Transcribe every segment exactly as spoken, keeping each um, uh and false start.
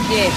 Yeah.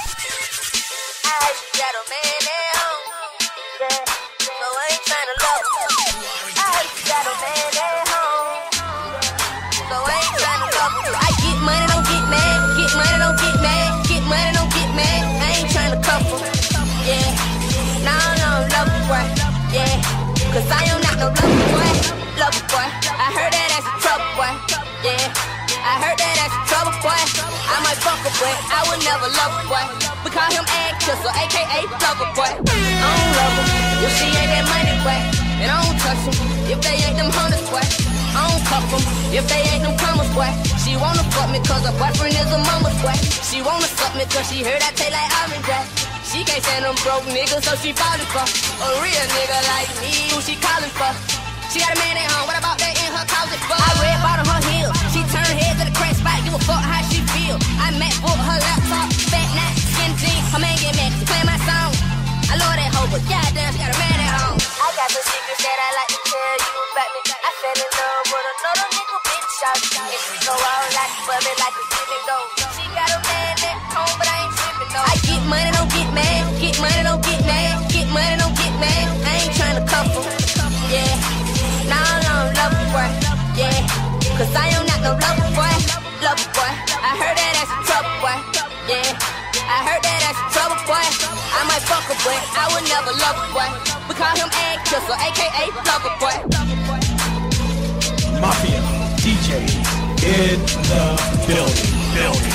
I heard she got a man at home. Yeah. So I ain't tryna love her. I heard she got a man at home. So I ain't tryna love her. I get money, don't get mad. Get money, don't get mad. Get money, don't get mad. I ain't tryna cuff her. Yeah. No, no, love her, boy. Yeah. Cause I am not no lover boy. Lover boy. I heard that that's a trouble boy. Yeah. I heard that that's a trouble boy. I might fuck a boy. I would never love a boy. We call him Egg Kisser, aka Lover Boy. I don't love him if she ain't that money boy. And I don't touch him if they ain't them hunters boy. I don't cuff them if they ain't them commas boy. She wanna fuck me cause her boyfriend is a mama's boy. She wanna suck me cause she heard I taste like orange boy. She can't stand them broke niggas, so she falling for a real nigga like me. Who she calling for? She got a man at home, what about that in her closet for? I red bottom her heel, she turned head to the crack spot. Give a fuck how she feel. I MacBook her laptop, fat night, skin jeans. Her man get mad, she play my song. I love that hoe, but goddamn, she got a man at home. I got some secrets that I like to tell you about me. I fell in love with another nigga, bitch, shout. And she go all like for me like a give and go. She got a man at home, but I ain't tripping no. I get money, don't get mad. Get money, don't get mad. Get money, don't get mad. I ain't tryna cuff her. Yeah. No, no, lover boy. Yeah. Cause I am not no lover boy. Lover boy. I heard that that's a trouble boy. Yeah. I heard that that's a trouble boy. I might fuck a boy. I would never love a boy. We call him Egg Kisser, aka Lover Boy. Mafia D J in the building. building.